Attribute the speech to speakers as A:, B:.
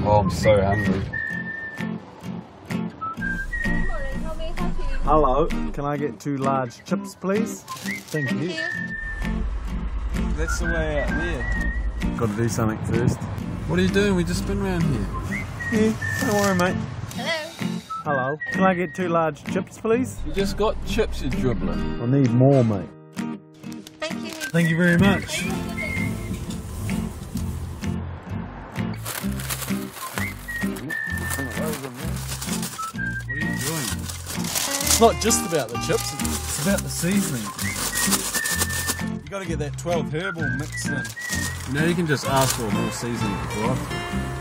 A: Oh, I'm so hungry.
B: Hello, can I get 2 large chips, please? Thank you.
A: That's the way out there.
B: Got to do something first.
A: What are you doing? We just been around here.
B: Yeah, don't worry, mate.
C: Hello.
B: Hello, can I get 2 large chips, please?
A: You just got chips, you dribbler.
B: I need more, mate.
C: Thank you.
B: Thank you very much.
A: What are you doing?
B: It's not just about the chips, it's about the seasoning. You got to get that 12 herbal mixed in.
A: You know, you can just ask for more seasoning, right?